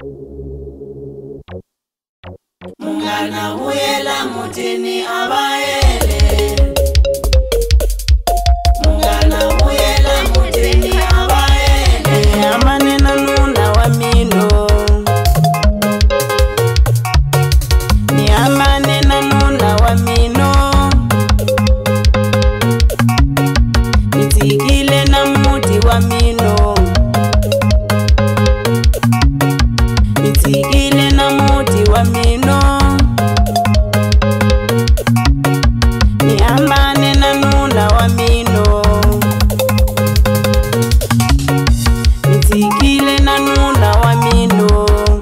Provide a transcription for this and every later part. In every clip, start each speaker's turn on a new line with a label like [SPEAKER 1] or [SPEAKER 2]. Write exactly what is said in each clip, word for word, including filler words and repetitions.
[SPEAKER 1] Mungana huyela mutini abaele. Mungana huyela mutini abaele. Amane na nuna wa mino. Ni amane na nuna wa mino. Nitigile na muti wa mino. Nitigile na muti wa mino. Ni amane na nuna wa mino. Nitigile na nuna wa mino.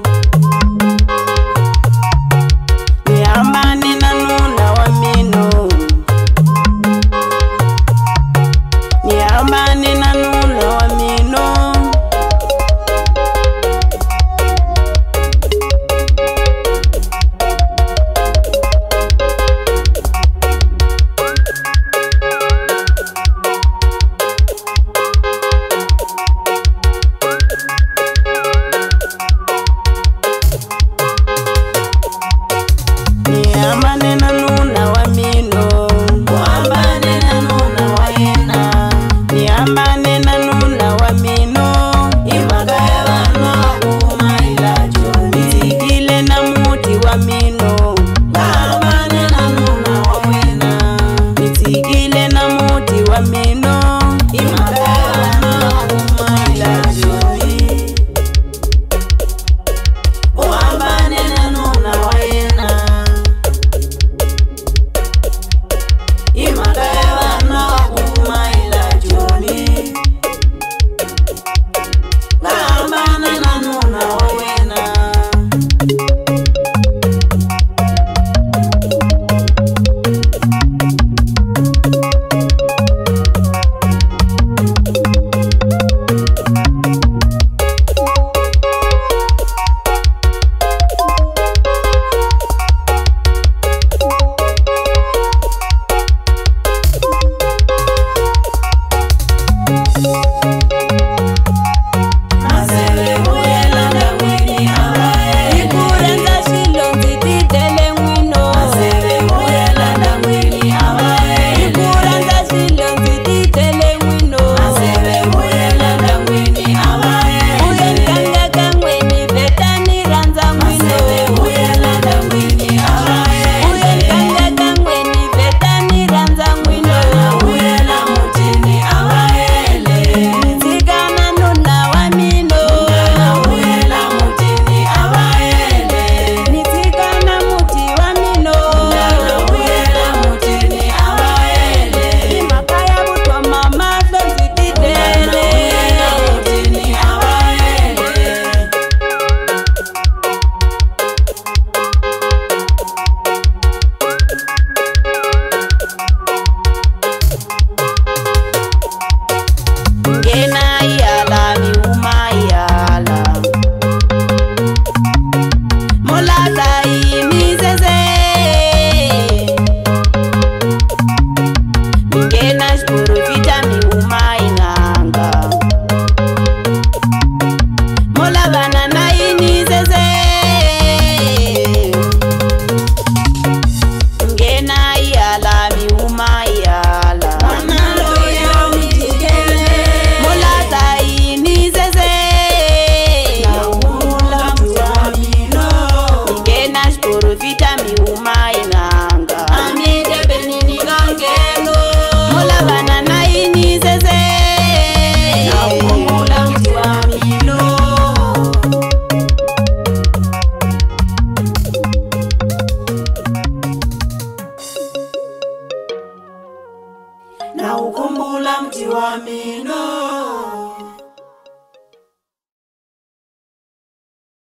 [SPEAKER 1] Ni amane na nuna wa mino. Ni amane na nuna wa mino. Amane na nuna wa mino. Amane na nuna wa yena. Ni amane na nuna wa mino. Imagaya wana kuma ila joni. Nitigile na muti wa mino. Amane na nuna wa yena. Nitigile na muti wa mino. Imagaya wana kuma ila joni. Amane na nuna wa yena. Na ukumbula mti wa mino.